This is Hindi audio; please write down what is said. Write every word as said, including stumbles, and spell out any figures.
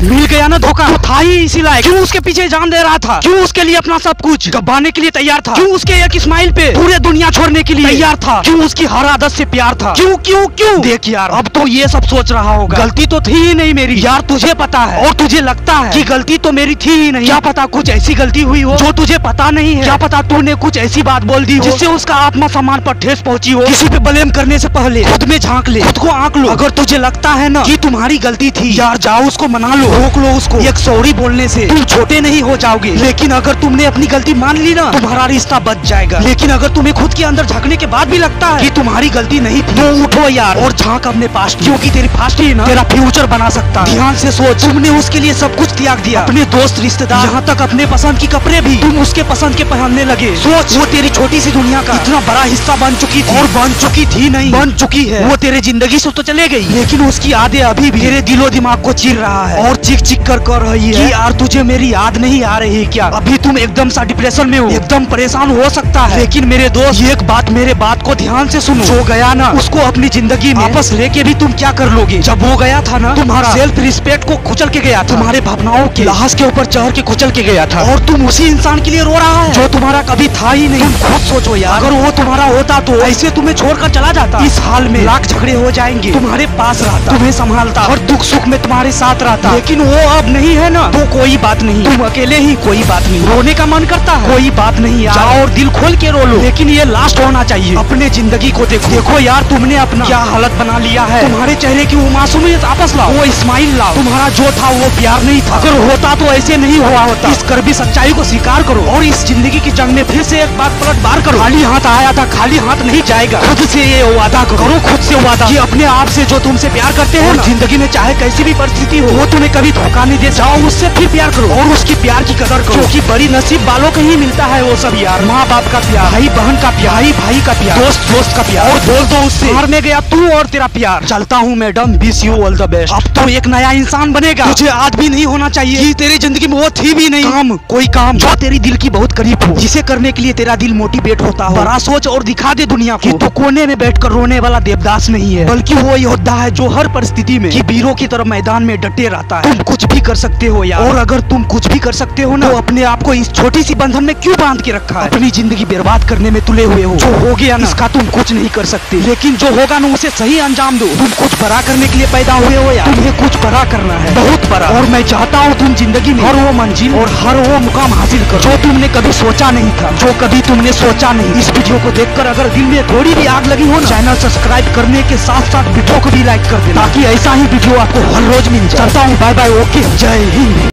मिल गया ना धोखा, तो था ही इसी लायक। क्यों उसके पीछे जान दे रहा था, क्यों उसके लिए अपना सब कुछ गवाने के लिए तैयार था, क्यों उसके एक स्माइल पे पूरे दुनिया छोड़ने के लिए तैयार था, क्यों उसकी हर आदत से प्यार था, क्यों क्यों क्यों। देख यार, अब तो ये सब सोच रहा होगा गलती तो थी ही नहीं मेरी। यार तुझे पता है और तुझे लगता है कि गलती तो मेरी थी ही नहीं। क्या पता कुछ ऐसी गलती हुई हो जो तुझे पता नहीं है। क्या पता तूने कुछ ऐसी बात बोल दी हो जिससे उसका आत्मा सम्मान पर ठेस पहुंची हो। किसी पे ब्लेम करने से पहले खुद में झांक ले, खुद को आंक लो। अगर तुझे लगता है ना कि तुम्हारी गलती थी, यार जाओ उसको मना लो, रोक लो उसको। एक सॉरी बोलने से तुम छोटे नहीं हो जाओगे, लेकिन अगर तुमने अपनी गलती मान ली ना, तुम्हारा रिश्ता बच जाएगा। लेकिन अगर तुम्हें खुद के अंदर झांकने के बाद भी लगता है कि तुम्हारी गलती नहीं थी, तो उठो यार और झांक अपने पास्ट, क्योंकि तेरी पास्ट ही ना तेरा फ्यूचर बना सकता है। ध्यान से सोच, तुमने उसके लिए सब कुछ त्याग दिया, अपने दोस्त रिश्तेदार, यहाँ तक अपने पसंद की कपड़े भी तुम उसके पसंद के पहनने लगे। सोच, वो तेरी छोटी सी दुनिया का इतना बड़ा हिस्सा बन चुकी थी, और बन चुकी थी नहीं बन चुकी है। वो तेरे जिंदगी से तो चले गई, लेकिन उसकी यादें अभी भी तेरे दिलो दिमाग को चीर रहा है और चिक चिक कर कर रही है कि यार तुझे मेरी याद नहीं आ रही क्या। अभी तुम एकदम सा डिप्रेशन में हो, एकदम परेशान हो सकता है, लेकिन मेरे दोस्त एक बात मेरे बात को ध्यान से सुनो। जो गया ना उसको अपनी जिंदगी में वापस लेके भी तुम क्या कर लोगे। जब वो गया था ना, तुम्हारा सेल्फ रिस्पेक्ट को कुचल के गया था, तुम्हारे भावनाओं के लाश के ऊपर चढ़ के कुचल के गया था, और तुम उसी इंसान के लिए रो रहा है जो तुम्हारा कभी था ही नहीं। तुम खुद सोचो यार, अगर वो तुम्हारा होता तो ऐसे तुम्हें छोड़कर चला जाता। इस हाल में लाख झगड़े हो जाएंगे, तुम्हारे पास रहता, तुम्हें संभालता और दुख सुख में तुम्हारे साथ रहता, लेकिन वो अब नहीं है ना, तो कोई बात नहीं, तुम अकेले ही, कोई बात नहीं। रोने का मन करता है, कोई बात नहीं यार, जाओ और दिल खोल के रो लो, लेकिन ये लास्ट होना चाहिए। अपने जिंदगी को देखो देखो यार, तुमने अपना क्या हालत बना लिया है। तुम्हारे चेहरे की वो मासूमियत वापस लाओ, वो स्माइल लाओ। तुम्हारा जो था वो प्यार नहीं था, अगर होता तो ऐसे नहीं हुआ होता। इस कड़वी सच्चाई को स्वीकार करो और इस जिंदगी की जंग में फिर से एक बार पलट बार करो। खाली हाथ आया था, खाली हाथ नहीं जाएगा। खुद से ये वादा करो, खुद से वादा कि अपने आप से जो तुमसे प्यार करते हैं ना, जिंदगी में चाहे कैसी भी परिस्थिति हो, वो तुम्हें कभी धोखा नहीं दे। जाओ उससे फिर प्यार करो और उसकी प्यार की कदर करो, क्योंकि बड़ी नसीब वालों को ही मिलता है वो सब यार। माँ बाप का प्यार, भाई बहन का प्यार, भाई भाई का प्यार, दोस्त दोस्त का प्यार, और बोल दो उससे हार में गया तू और तेरा प्यार। चलता हूँ madam, wish you all the best. अब तो एक नया इंसान बनेगा, तुझे आज भी नहीं होना चाहिए कि तेरी जिंदगी में वो थी भी नहीं। काम, कोई काम जो तेरी दिल की बहुत करीब हो, जिसे करने के लिए तेरा दिल मोटिवेट होता हो। बड़ा सोच और दिखा दे दुनिया को तो कोने में बैठकर रोने वाला देवदास नहीं है, बल्कि वो योद्धा है जो हर परिस्थिति में वीरों की तरह मैदान में डटे रहता है। तुम कुछ भी कर सकते हो यार, और अगर तुम कुछ भी कर सकते हो ना, तो अपने आप को इस छोटी सी बंधन में क्यों बांध के रखा है। अपनी जिंदगी बर्बाद करने में तुले हुए हो। जो हो गया ना, इसका तुम कुछ नहीं कर सकते, लेकिन जो होगा ना उसे सही अंजाम दो। तुम कुछ बड़ा करने के लिए पैदा हुए हो यार, तुम्हें कुछ बड़ा करना है, बहुत बड़ा। और मैं चाहता हूँ तुम जिंदगी में हर वो मंजिल और हर वो मुकाम हासिल करो जो तुमने कभी सोचा नहीं था, जो कभी तुमने सोचा नहीं। इस वीडियो को देखकर अगर दिल में थोड़ी भी आग लगी हो ना, चैनल सब्सक्राइब करने के साथ साथ वीडियो को भी लाइक कर देना, ताकि ऐसा ही वीडियो आपको हर रोज मिल जाए। चलता हूँ, बाय बाय, ओके, जय हिंद।